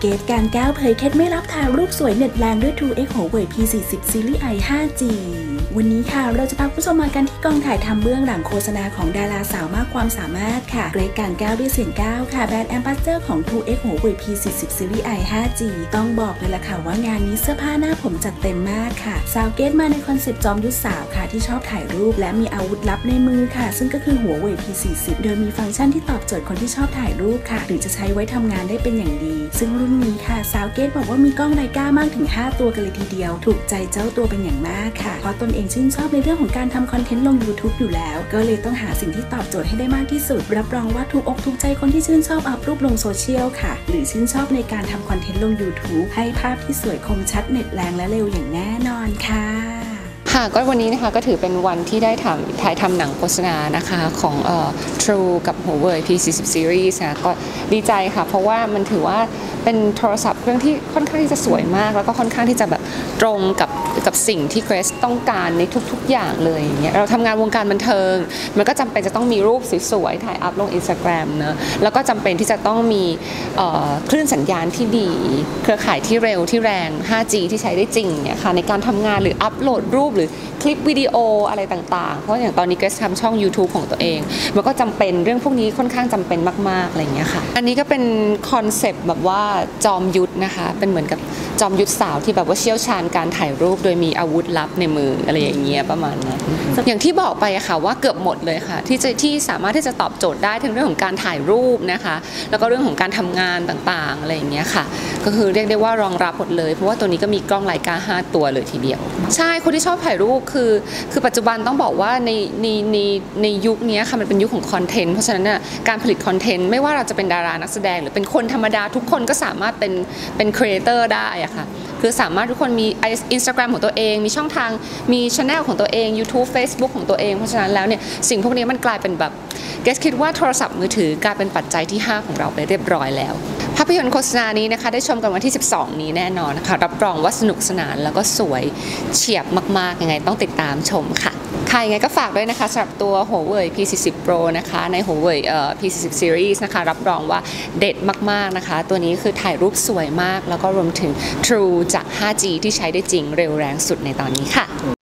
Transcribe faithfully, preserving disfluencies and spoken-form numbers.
เกตการก้าวเผยเคล็ดไม่รับถ่ายรูปสวยเน็ตแรงด้วย ทรู เอ็กซ์ Huawei พี สี่สิบ Series I ไฟว์ จี วันนี้ค่ะเราจะพาผู้ชมมากันที่กองถ่ายทำเบื้องหลังโฆษณาของดาราสาวมากความสามารถค่ะเกรทการก้าวด้วยเสียงก้าวค่ะแบรนด์แอมบาสเดอร์ของ ทรู เอ็กซ์ Huawei พี สี่สิบ Series I ไฟว์ จี ต้องบอกเลยล่ะค่ะว่างานนี้เสื้อผ้าหน้าผมจัดเต็มมากค่ะสาวเกรทมาในคอนเซปต์จอมยุทธสาวค่ะที่ชอบถ่ายรูปและมีอาวุธลับในมือค่ะซึ่งก็คือ Huawei พี สี่สิบ โดยมีฟังก์ชันที่ตอบโจทย์คนที่ชอบถ่ายรูปค่ะหรือจะใช้ไว้ทำงานได้เป็นอย่างดีซึ่งรุ่นนี้ค่ะสาวเกรทบอกว่ามีกล้องไลกามากถึงห้าตัวกันเลยทีเดียวถูกใจเจ้าตัวเป็นอย่างมากค่ะเพราะตนเองชื่นชอบในเรื่องของการทำคอนเทนต์ลง ยูทูบ อยู่แล้วก็เลยต้องหาสิ่งที่ตอบโจทย์ให้ได้มากที่สุดรับรองว่าถูกอกถูกใจคนที่ชื่นชอบอัพรูปลงโซเชียลค่ะหรือชื่นชอบในการทำคอนเทนต์ลง ยูทูบ ให้ภาพที่สวยคมชัดเน็ตแรงและเร็วอย่างแน่นอนค่ะค่ะก็วันนี้นะคะก็ถือเป็นวันที่ได้ทำถ่ายทำหนังโฆษณานะคะของเอ่อ True กับ Huawei พี สี่สิบ Series นะก็ดีใจค่ะเพราะว่ามันถือว่าเป็นโทรศัพท์เครื่องที่ค่อนข้างที่จะสวยมากแล้วก็ค่อนข้างที่จะแบบตรงกับกับสิ่งที่เกรซต้องการในทุกๆอย่างเลยอย่างเงี้ยเราทำงานวงการบันเทิงมันก็จำเป็นจะต้องมีรูปสวยๆถ่ายอัพลง Instagram เนอะแล้วก็จำเป็นที่จะต้องมีคลื่นสัญญาณที่ดีเครือข่ายที่เร็วที่แรง ไฟว์ จี ที่ใช้ได้จริงเนี่ยค่ะในการทำงานหรืออัพโหลดรูปหรือคลิปวิดีโออะไรต่างๆเพราะอย่างตอนนี้เกรซทำช่อง ยูทูบ ของตัวเองมันก็จำเป็นเรื่องพวกนี้ค่อนข้างจำเป็นมากๆอะไรอย่างเงี้ยค่ะอันนี้ก็เป็นคอนเซปต์แบบว่าจอมยุทธนะคะเป็นเหมือนกับจอมยุทธสาวที่แบบว่าเชี่ยวชาญการถ่ายรูปโดยมีอาวุธลับในมืออะไรอย่างเงี้ยประมาณนั้นอย่างที่บอกไปอะค่ะว่าเกือบหมดเลยค่ะที่จะที่สามารถที่จะตอบโจทย์ได้ทั้งเรื่องของการถ่ายรูปนะคะแล้วก็เรื่องของการทำงานต่างๆอะไรอย่างเงี้ยค่ะก็คือเรียกได้ว่ารองรับหมดเลยเพราะว่าตัวนี้ก็มีกล้องไลกาห้าตัวเลยทีเดียวใช่คนที่ชอบถ่ายรูปคือคือปัจจุบันต้องบอกว่าในในในในยุคนี้ค่ะมันเป็นยุคของคอนเทนต์เพราะฉะนั้นเนี่ยการผลิตคอนเทนต์ไม่ว่าเราจะเป็นดารานักแสดงหรือเป็นคนธรรมดาทุกคนก็สามารถเป็นเป็นครีเอเตอร์ได้อะค่ะคือสามารถทุกคนมี Instagram ของตัวเองมีช่องทางมีช anel ของตัวเอง ยูทูบ เฟซบุ๊ก ของตัวเองเพราะฉะนั้นแล้วเนี่ยสิ่งพวกนี้มันกลายเป็นแบบเกสคิดว่าโทรศัพท์มือถือกลายเป็นปัจจัยที่ห้าของเราไปเรียบร้อยแล้วภาพยนตร์โฆษณานี้นะคะได้ชมกันวันที่สิบสองนี้แน่นอนนะคะรับรองว่าสนุกสนานแล้วก็สวยเฉียบมากๆยังไงต้องติดตามชมค่ะค่ะยังไงก็ฝากด้วยนะคะสำหรับตัว Huawei พี สี่สิบ Pro นะคะใน Huawei เอ่อ พี สี่สิบ Series นะคะรับรองว่าเด็ดมากๆนะคะตัวนี้คือถ่ายรูปสวยมากแล้วก็รวมถึง True จาก ไฟว์ จี ที่ใช้ได้จริงเร็วแรงสุดในตอนนี้ค่ะ